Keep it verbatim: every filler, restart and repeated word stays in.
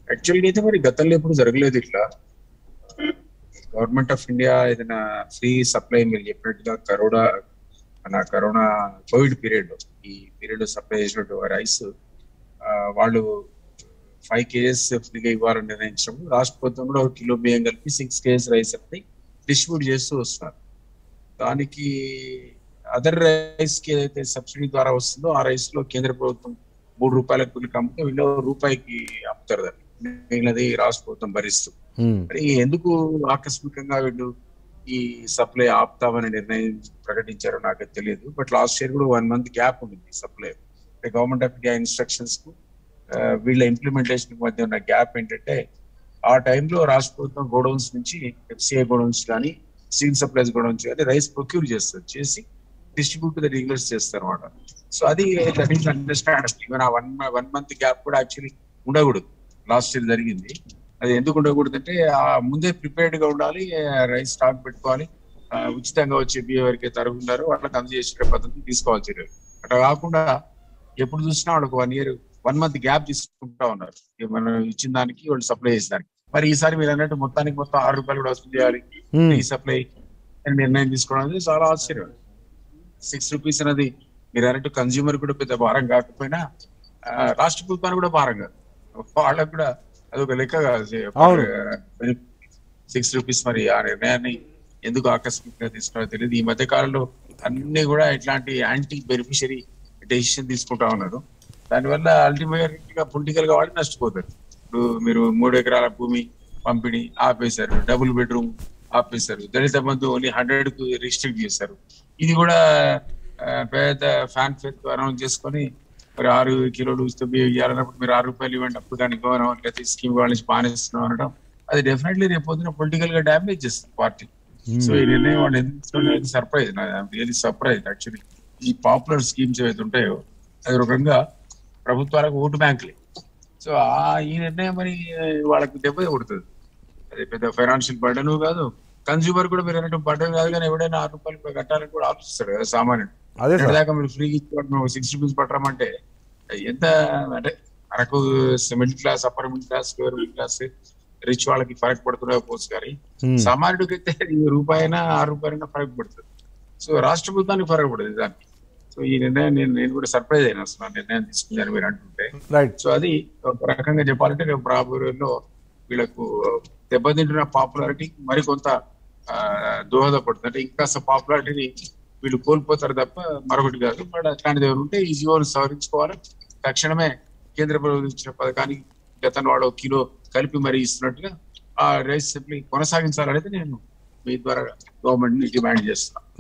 యాక్చువల్గా అయితే మరి గతంలో ఎప్పుడు జరగలేదు ఇట్లా. గవర్నమెంట్ ఆఫ్ ఇండియా ఏదైనా ఫ్రీ సప్లై మీరు చెప్పినట్టుగా కరోనా మన కరోనా కోవిడ్ పీరియడ్ ఈ పీరియడ్ సప్లై చేసినట్టు రైస్ వాళ్ళు ఫైవ్ కేజెస్ ఫ్రీగా ఇవ్వాలని నిర్ణయించడం, రాష్ట్ర ప్రభుత్వం కూడా ఒక కిలో బియ్యం కలిపి సిక్స్ కేజెస్ రైస్ అనేది డిస్ట్రిబ్యూట్ చేస్తూ వస్తున్నారు. దానికి అదర్ రైస్ కి ఏదైతే సబ్సిడీ ద్వారా వస్తుందో ఆ రైస్ లో కేంద్ర ప్రభుత్వం మూడు రూపాయలకు కూలికి అమ్మితే వీళ్ళు రూపాయికి అమ్ముతారు దాన్ని, మిగిలినది రాష్ట్ర ప్రభుత్వం భరిస్తూ. మరి ఎందుకు ఆకస్మికంగా వీళ్ళు ఈ సప్లై ఆపుతామని నిర్ణయం ప్రకటించారో నాకు తెలియదు. బట్ లాస్ట్ ఇయర్ కూడా వన్ మంత్ గ్యాప్ ఉంది supply. Government of India instructions కు వీళ్ళ ఇంప్లిమెంటేషన్ మధ్య ఉన్న గ్యాప్ ఏంటంటే, ఆ టైంలో రాష్ట్ర ప్రభుత్వం గోడౌన్స్ నుంచి ఎఫ్సిఐ గోడౌన్స్ కానీ సివిల్ సప్లైస్ గోడౌన్స్ కానీ రైస్ ప్రొక్యూర్ చేస్తారు, చేసి డిస్ట్రిబ్యూట్ ద డీలర్స్ చేస్తారు అనమాట. సో అది అండర్స్టాండ్. ఈవెన్ ఆ వన్ వన్ మంత్ గ్యాప్ కూడా యాక్చువల్లీ ఉండకూడదు. లాస్ట్ ఇయర్ జరిగింది. అది ఎందుకు ఉండకూడదు అంటే ఆ ముందే ప్రిపేర్డ్ గా ఉండాలి, రైస్ స్టాక్ పెట్టుకోవాలి, ఉచితంగా వచ్చే బియ్యం ఎవరికి తరుగున్నారో వాళ్ళకి అందజేసే పద్ధతి తీసుకోవాల్సి. అట్లా కాకుండా ఎప్పుడు చూసినా వాళ్ళకి one year one month gap తీసుకుంటా ఉన్నారు మనం ఇచ్చిన దానికి, వాళ్ళు సప్లై చేసిన దానికి. మరి ఈసారి మీరు అన్నట్టు మొత్తానికి మొత్తం ఆరు రూపాయలు కూడా వసూలు చేయాలి ఈ సప్లై అని నిర్ణయం తీసుకోవడం అనేది చాలా ఆశ్చర్యం. సిక్స్ రూపీస్ అనేది మీరు అన్నట్టు కన్స్యూమర్ కూడా పెద్ద భారం కాకపోయినా రాష్ట్ర ప్రభుత్వానికి కూడా భారం కాదు, వాళ్ళకు కూడా అదొక లెక్క కాదు. సిక్స్ రూపీస్ మరి ఆ నిర్ణయాన్ని ఎందుకు ఆకస్మికంగా తీసుకున్నారో తెలియదు. ఈ మధ్య కాలంలో అన్ని కూడా ఇట్లాంటి యాంటీ బెనిఫిషరీ డెసిషన్ తీసుకుంటా ఉన్నారు. దానివల్ల అల్టిమేట్ గా పొలిటికల్ గా వాళ్ళు నష్టపోతారు. ఇప్పుడు మీరు మూడు ఎకరాల భూమి పంపిణీ ఆపేశారు, డబుల్ బెడ్రూమ్ ఆపేశారు, దళిత బంధు ఓన్లీ హండ్రెడ్ కు రిస్ట్రిక్ట్ చేశారు. ఇది కూడా పెద్ద ఫ్యాన్ ఫేర్ అనౌన్స్ చేసుకొని మరి ఆరు కిలోలు బియ్యం ఇవ్వాలన్నప్పుడు మీరు ఆరు రూపాయలు ఇవ్వండి అప్పుడు దానికి లేకపోతే స్కీమ్ వాళ్ళ నుంచి బానిస్తున్నాం అనడం, అది డెఫినెట్లీ రేపు పొద్దున పొలిటికల్ గా డ్యామేజ్ చేస్తుంది పార్టీ. సో ఈ నిర్ణయం వాళ్ళు ఎందుకు సర్ప్రైజ్, రియల్లీ సర్ప్రైజ్ యాక్చువల్లీ. ఈ పాపులర్ స్కీమ్స్ ఏవైతే ఉంటాయో అది రకంగా ప్రభుత్వాలకు ఓటు బ్యాంకులే. సో ఆ ఈ నిర్ణయం మరి వాళ్ళకి దెబ్బ కొడుతుంది. అది పెద్ద ఫైనాన్షియల్ బర్డన్ కాదు, కన్స్యూమర్ కూడా మీరు అన్నట్టు బర్డన్ కాదు. కానీ ఎవడైనా ఆరు రూపాయలు కట్టాలని కూడా ఆలోచిస్తాడు కదా సామాన్యుడు. దాకా మీరు ఫ్రీ ఇచ్చుకోవడం సిక్స్ రూపీస్ పట్టమంటే ఎంత అంటే మనకు middle class, upper middle class, lower middle class, rich వాళ్ళకి ఫరక్ పడుతున్నా పోవచ్చు, కానీ సామాన్యుడికి అయితే రూపాయి అయినా ఆరు రూపాయలైనా ఫరక్ పడుతుంది. సో రాష్ట్ర ప్రభుత్వానికి ఫరక్ పడుతుంది దానికి. సో ఈ నిర్ణయం నేను నేను కూడా సర్ప్రైజ్ అయినా అసలు నిర్ణయం తీసుకున్నాను మీరు అంటుంటే. సో అది ఒక రకంగా చెప్పాలంటే రేపు రాబోయేలో వీళ్ళకు దెబ్బతింటున్న పాపులారిటీ మరికొంత దోహదపడుతుంది. అంటే ఇంకా పాపులారిటీని వీళ్ళు కోల్పోతారు తప్ప మరొకటి కాదు. బట్ అట్లాంటిది ఎవరు ఉంటే ఈ జీవోను సవరించుకోవాలి తక్షణమే. కేంద్ర ప్రభుత్వం ఇచ్చిన పథకానికి గతంలో వాడు కిలో కలిపి మరీ ఇస్తున్నట్టుగా ఆ రైస్ సప్లై కొనసాగించాలనేది నేను మీ ద్వారా గవర్నమెంట్ ని డిమాండ్ చేస్తున్నాను.